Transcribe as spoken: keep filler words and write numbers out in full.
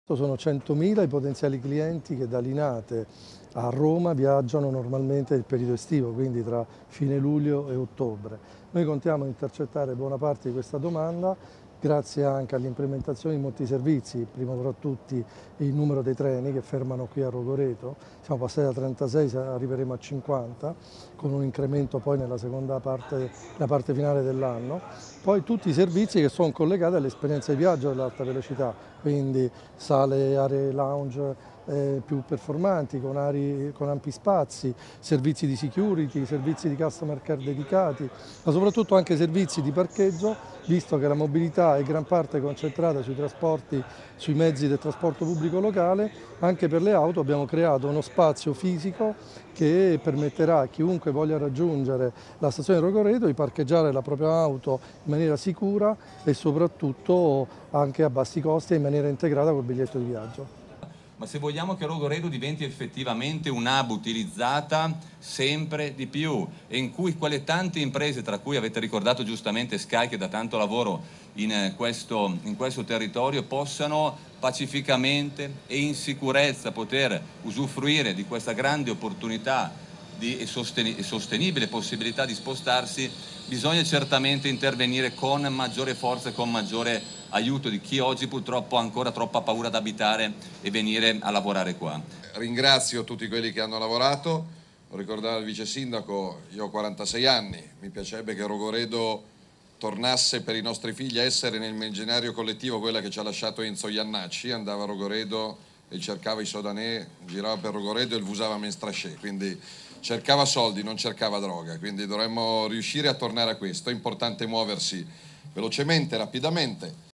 Sono centomila i potenziali clienti che da Linate a Roma viaggiano normalmente nel periodo estivo, quindi tra fine luglio e ottobre. Noi contiamo di intercettare buona parte di questa domanda grazie anche all'implementazione di molti servizi, prima fra tutti il numero dei treni che fermano qui a Rogoreto. Siamo passati da trentasei, arriveremo a cinquanta, con un incremento poi nella seconda parte, la parte finale dell'anno. Poi tutti i servizi che sono collegati all'esperienza di viaggio dell'alta velocità, quindi sale, aree lounge eh, più performanti, con, aree, con ampi spazi, servizi di security, servizi di customer care dedicati, ma soprattutto anche servizi di parcheggio, visto che la mobilità è gran parte concentrata sui trasporti, sui mezzi del trasporto pubblico locale. Anche per le auto abbiamo creato uno spazio fisico che permetterà a chiunque voglia raggiungere la stazione di Rogoreto di parcheggiare la propria auto in maniera sicura e soprattutto anche a bassi costi e in maniera integrata col biglietto di viaggio. Ma se vogliamo che Rogoredo diventi effettivamente un'hub utilizzata sempre di più e in cui quelle tante imprese, tra cui avete ricordato giustamente Sky che da tanto lavoro in questo, in questo territorio, possano pacificamente e in sicurezza poter usufruire di questa grande opportunità di, e, sosten- e sostenibile possibilità di spostarsi, bisogna certamente intervenire con maggiore forza e con maggiore aiuto di chi oggi purtroppo ha ancora troppa paura ad abitare e venire a lavorare qua. Ringrazio tutti quelli che hanno lavorato, lo ricordava il vice sindaco, io ho quarantasei anni, mi piacerebbe che Rogoredo tornasse per i nostri figli a essere nel immaginario collettivo quella che ci ha lasciato Enzo Iannacci, andava a Rogoredo e cercava i sodanè, girava per Rogoredo e il usava menstrascè, quindi cercava soldi, non cercava droga, quindi dovremmo riuscire a tornare a questo, è importante muoversi velocemente, rapidamente.